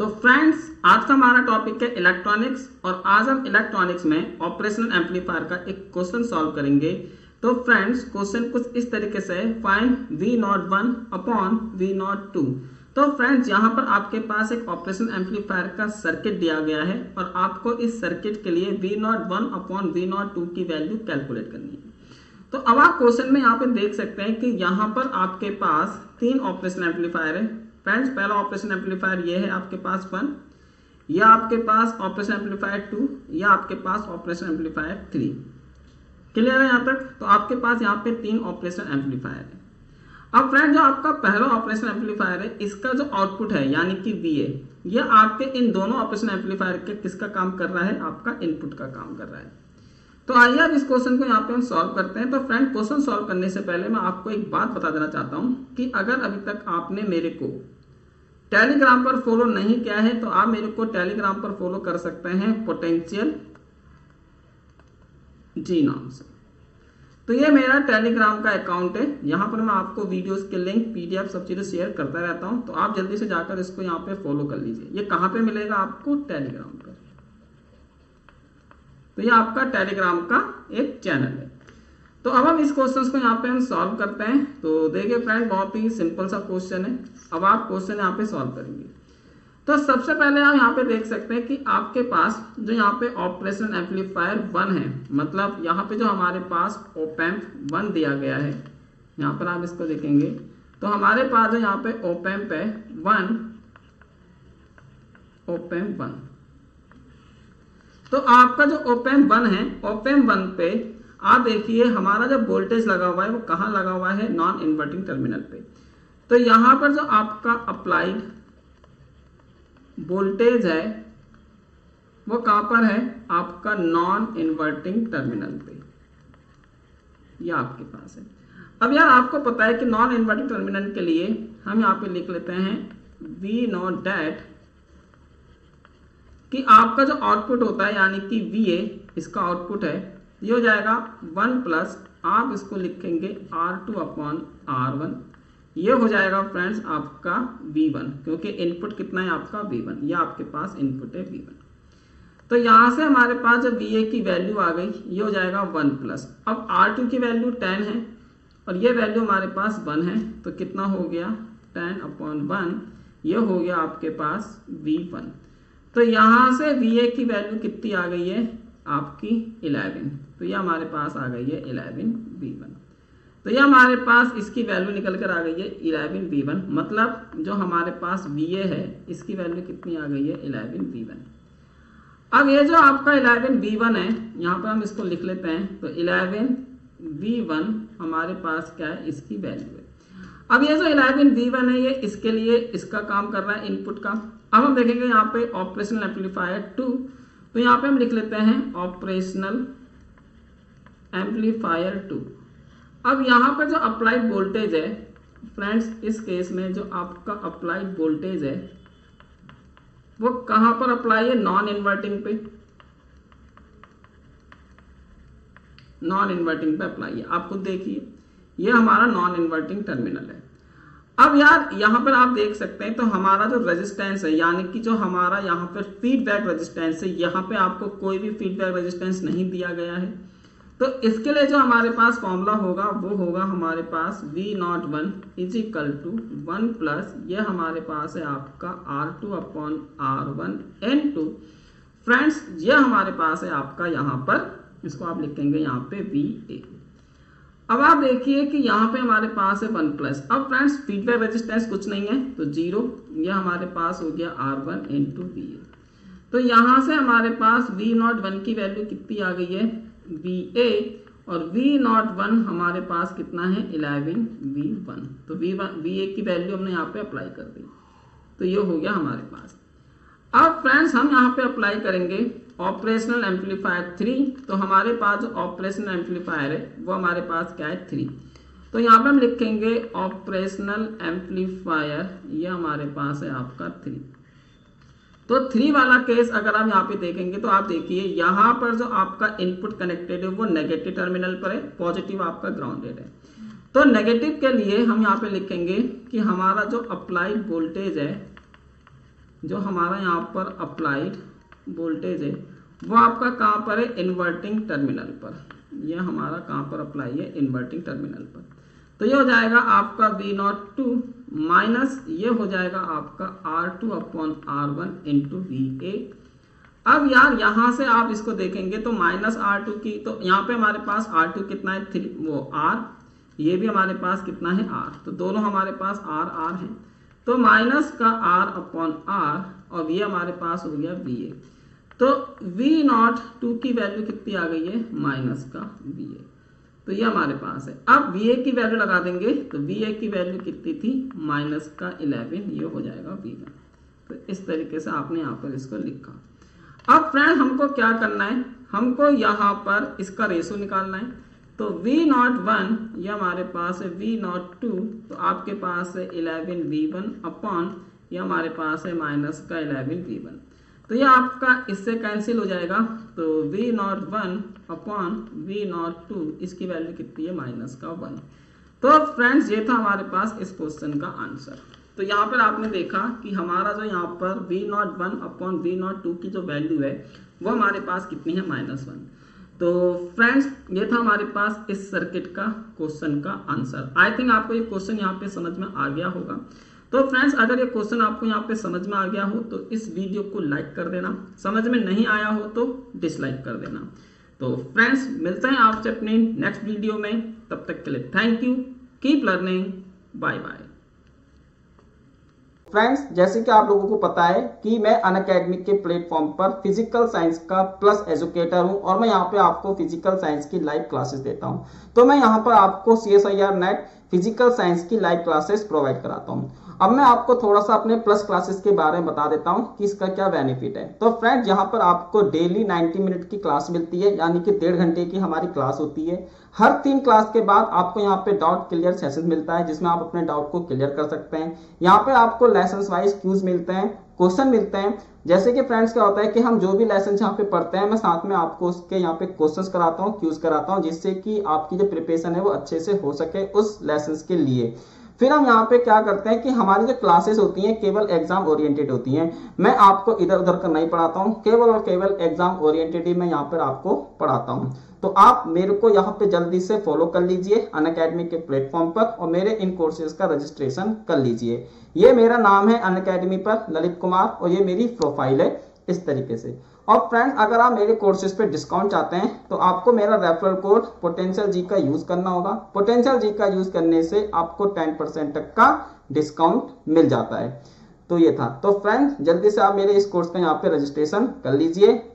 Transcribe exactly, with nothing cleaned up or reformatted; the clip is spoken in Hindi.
तो फ्रेंड्स आज का हमारा टॉपिक है इलेक्ट्रॉनिक्स और आज हम इलेक्ट्रॉनिक्स में ऑपरेशनल एम्पलीफायर का एक क्वेश्चन सॉल्व करेंगे। तो फ्रेंड्स क्वेश्चन कुछ इस तरीके से है, find V naught one upon V naught two. तो फ्रेंड्स यहाँ पर आपके पास एक ऑपरेशनल एम्पलीफायर का सर्किट दिया गया है और आपको इस सर्किट के लिए V naught one upon V naught two की वैल्यू कैलकुलेट करनी है। तो अब आप क्वेश्चन में यहाँ पे देख सकते हैं कि यहाँ पर आपके पास तीन ऑपरेशनल एम्पलीफायर है। फ्रेंड्स पहला ऑपरेशनल एम्पलीफायर ये है आपके पास वन, या आपके पास ऑपरेशनल एम्पलीफायर टू, या आपके पास ऑपरेशनल एम्पलीफायर थ्री। क्लियर है यहाँ तक? तो आपके पास यहाँ पे तीन ऑपरेशनल एम्पलीफायर है। अब फ्रेंड जो आपका पहला ऑपरेशनल एम्पलीफायर है इसका जो आउटपुट है यानी कि वी ए, ये आपके इन दोनों ऑपरेशनल एम्पलीफायर के किसका काम कर रहा है? आपका इनपुट का काम कर रहा है। तो आइए अब इस क्वेश्चन को यहाँ पे हम सॉल्व करते हैं। तो फ्रेंड क्वेश्चन सॉल्व करने से पहले मैं आपको एक बात बता देना चाहता हूँ कि अगर अभी तक आपने मेरे को टेलीग्राम पर फॉलो नहीं किया है तो आप मेरे को टेलीग्राम पर फॉलो कर सकते हैं पोटेंशियल जी नाम से। तो ये मेरा टेलीग्राम का अकाउंट है, यहाँ पर मैं आपको वीडियोस के लिंक पीडीएफ सब चीजें शेयर करता रहता हूँ। तो आप जल्दी से जाकर इसको यहाँ पे फॉलो कर लीजिए। ये कहाँ पे मिलेगा आपको? टेलीग्राम पर। तो ये आपका टेलीग्राम का एक चैनल है। तो अब हम इस क्वेश्चन को यहाँ पे हम सॉल्व करते हैं। तो देखिए फ्रेंड बहुत ही सिंपल सा क्वेश्चन है। अब आप क्वेश्चन यहाँ पे सॉल्व करेंगे। तो सबसे पहले आप यहाँ पे देख सकते हैं कि आपके पास जो यहाँ पे ऑपरेशनल एम्पलीफायर वन है, मतलब यहाँ पे जो हमारे पास ऑप एम्प वन दिया गया है, यहाँ पर आप इसको देखेंगे तो हमारे पास जो यहाँ पे ऑप एम्प है वन, ऑप एम्प वन। तो आपका जो ऑप एम्प वन है, ऑप एम्प वन पे आप देखिए हमारा जो वोल्टेज लगा हुआ है वो कहाँ लगा हुआ है? नॉन इन्वर्टिंग टर्मिनल पे। तो यहाँ पर जो आपका अप्लाइड वोल्टेज है वो कहां पर है? आपका नॉन इन्वर्टिंग टर्मिनल पे, ये आपके पास है। अब यार आपको पता है कि नॉन इन्वर्टिंग टर्मिनल के लिए हम यहां पे लिख लेते हैं वी नॉट डैट, कि आपका जो आउटपुट होता है यानी कि वी ए, इसका आउटपुट है ये हो जाएगा वन प्लस, आप इसको लिखेंगे R two upon R one. ये हो जाएगा फ्रेंड्स आपका वी वन, क्योंकि इनपुट कितना है आपका? V one. ये आपके पास इनपुट है वी वन। तो यहां से हमारे पास जो वी ए की वैल्यू आ गई ये हो जाएगा वन प्लस। अब आर टू की वैल्यू टेन है और ये वैल्यू हमारे पास वन है, तो कितना हो गया? टेन अपॉन वन, ये हो गया आपके पास वी वन। तो यहां से वी ए की वैल्यू कितनी आ गई है? आपकी इलेवन। तो ये हमारे पास आ गई है इलेवन वी वन। तो ये हमारे पास इसकी वैल्यू निकल कर आ गई है इलेवन वी वन, मतलब जो हमारे पास वी ए है इसकी वैल्यू कितनी आ गई है? Eleven V one. अब ये जो आपका इलेवन वी वन है यहाँ पर हम इसको लिख लेते हैं। तो इलेवन वी वन हमारे पास क्या है? इसकी वैल्यू है। अब ये जो इलेवन वी वन है ये इसके लिए इसका काम कर रहा है इनपुट का। अब हम देखेंगे यहाँ पे ऑपरेशनल एम्पलीफायर टू, तो यहाँ पे हम लिख लेते हैं ऑपरेशनल एम्पलीफायर टू। अब यहाँ पर जो अप्लाइड वोल्टेज है फ्रेंड्स, इस केस में जो आपका अप्लाइड वोल्टेज है वो कहां पर अप्लाई है? नॉन इन्वर्टिंग पे, नॉन इन्वर्टिंग पे अप्लाई है। आप खुद देखिए ये हमारा नॉन इन्वर्टिंग टर्मिनल है। अब यार यहां पर आप देख सकते हैं तो हमारा जो रेजिस्टेंस है यानी कि जो हमारा यहाँ पर फीडबैक रेजिस्टेंस है, यहाँ पे आपको कोई भी फीडबैक रेजिस्टेंस नहीं दिया गया है। तो इसके लिए जो हमारे पास फॉर्मूला होगा वो होगा हमारे पास V naught one is equal to one plus, ये हमारे पास है आपका R two upon R one into. Friends ये हमारे पास है आपका यहाँ पर, इसको आप लिखेंगे यहाँ पे वी ए। अब आप देखिए कि यहाँ पे हमारे पास है वन प्लस। अब फ्रेंड्स फीडबैक रेजिस्टेंस कुछ नहीं है तो जीरो, ये हमारे पास हो गया R one into V A. तो यहाँ से हमारे पास वी नॉट वन की वैल्यू कितनी आ गई है? वी ए, और वी नॉट वन हमारे पास कितना है? Eleven V one. तो वी वन वी ए की वैल्यू हमने यहाँ पे अप्लाई कर दी, तो ये हो गया हमारे पास। अब फ्रेंड्स हम यहाँ पे अप्लाई करेंगे ऑपरेशनल एम्पलीफायर थ्री। तो हमारे पास जो ऑपरेशनल एम्पलीफायर है वो हमारे पास क्या है? थ्री। तो यहाँ पे हम लिखेंगे ऑपरेशनल एम्पलीफायर, ये हमारे पास है आपका थ्री। तो थ्री वाला केस अगर आप यहाँ पे देखेंगे तो आप देखिए यहाँ पर जो आपका इनपुट कनेक्टेड है वो नेगेटिव टर्मिनल पर है, पॉजिटिव आपका ग्राउंडेड है। तो नेगेटिव के लिए हम यहाँ पे लिखेंगे कि हमारा जो अप्लाइड वोल्टेज है जो हमारा यहाँ पर अप्लाइड वोल्टेज है वो आपका कहाँ पर है, इन्वर्टिंग टर्मिनल पर। ये हमारा कहाँ पर अप्लाई है, इन्वर्टिंग टर्मिनल पर। तो ये हो जाएगा आपका वी नॉट टू माइनस ये हो जाएगा आपका R two upon R one into V A. अब यार यहाँ से आप इसको देखेंगे तो माइनस आर टू की, तो यहाँ पे हमारे पास आर टू कितना है, थ्री, वो आर, ये भी हमारे पास कितना है आर, तो दोनों हमारे पास आर आर है। तो माइनस का आर अपॉन आर और ये हमारे पास हो गया वी ए। तो वी नॉट टू की वैल्यू कितनी आ गई है, माइनस का वी ए, तो ये हमारे पास है। अब वी ए की वैल्यू लगा देंगे तो वी ए की वैल्यू कितनी थी, माइनस का इलेवन, ये हो जाएगा वी वन। तो इस तरीके से आपने यहाँ पर इसको लिखा। अब फ्रेंड हमको क्या करना है, हमको यहाँ पर इसका रेशो निकालना है। तो v नॉट वन ये हमारे पास है v नॉट टू, तो आपके पास है इलेवन वी वन अपॉन ये हमारे पास है माइनस का इलेवन वी वन। तो ये आपका इससे कैंसिल हो जाएगा। तो v naught one upon v naught two, इसकी वैल्यू कितनी है, माइनस का वन। तो फ्रेंड्स ये था हमारे पास इस क्वेश्चन का आंसर। तो यहाँ पर आपने देखा कि हमारा जो यहाँ पर v naught one upon V naught two की जो वैल्यू है वो हमारे पास कितनी है, माइनस वन। तो फ्रेंड्स ये था हमारे पास इस सर्किट का क्वेश्चन का आंसर। आई थिंक आपको ये क्वेश्चन यहाँ पे समझ में आ गया होगा। तो फ्रेंड्स अगर ये क्वेश्चन आपको यहाँ पे समझ में आ गया हो तो इस वीडियो को लाइक कर देना, समझ में नहीं आया हो तो डिसलाइक कर देना। तो फ्रेंड्स मिलते हैं आपसे अपनी नेक्स्ट वीडियो में, तब तक के लिए thank you, keep learning, bye bye. Friends जैसे कि आप लोगों को पता है कि मैं अनअकैडमी के प्लेटफॉर्म पर फिजिकल साइंस का प्लस एजुकेटर हूं और मैं यहां पे आपको फिजिकल साइंस की लाइव क्लासेस देता हूं। तो मैं यहां पर आपको C S I R NET physical science की लाइव क्लासेस प्रोवाइड कराता हूं। अब मैं आपको थोड़ा सा अपने प्लस क्लासेस के बारे में बता देता हूं कि इसका क्या बेनिफिट है। तो फ्रेंड्स यहाँ पर आपको डेली नाइन्टी मिनट की क्लास मिलती है, यानी कि डेढ़ घंटे की हमारी क्लास होती है। हर तीन क्लास के बाद आपको यहाँ पे डाउट क्लियर सेशन मिलता है जिसमें आप अपने डाउट को क्लियर कर सकते हैं। यहाँ पे आपको लेसन वाइज क्यूज मिलते हैं, क्वेश्चन मिलते हैं। जैसे कि फ्रेंड्स क्या होता है कि हम जो भी लेसन यहाँ पे पढ़ते हैं मैं साथ में आपको उसके यहाँ पे क्वेश्चंस कराता हूँ, क्यूज कराता हूँ, जिससे कि आपकी जो प्रिपरेशन है वो अच्छे से हो सके उस लेसन के लिए। फिर हम यहाँ पे क्या करते हैं कि हमारी जो क्लासेस होती हैं केवल एग्जाम ओरिएंटेड होती हैं। मैं आपको इधर उधर का नहीं पढ़ाता हूँ, केवल और केवल एग्जाम ओरिएंटेड ही मैं यहाँ पर आपको पढ़ाता हूँ। तो आप मेरे को यहाँ पे जल्दी से फॉलो कर लीजिए अनअकैडमी के प्लेटफॉर्म पर और मेरे इन कोर्सेज का रजिस्ट्रेशन कर लीजिए। ये मेरा नाम है अनअकैडमी पर ललित कुमार और ये मेरी प्रोफाइल है इस तरीके से। और फ्रेंड्स अगर आप मेरे कोर्सेज पे डिस्काउंट चाहते हैं तो आपको मेरा रेफरल कोड पोटेंशियल जी का यूज करना होगा। पोटेंशियल जी का यूज करने से आपको टेन परसेंट तक का डिस्काउंट मिल जाता है। तो ये था। तो फ्रेंड्स जल्दी से आप मेरे इस कोर्स का यहाँ पे रजिस्ट्रेशन कर लीजिए।